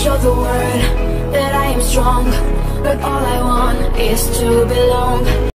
show the world that I am strong, but all I want is to belong.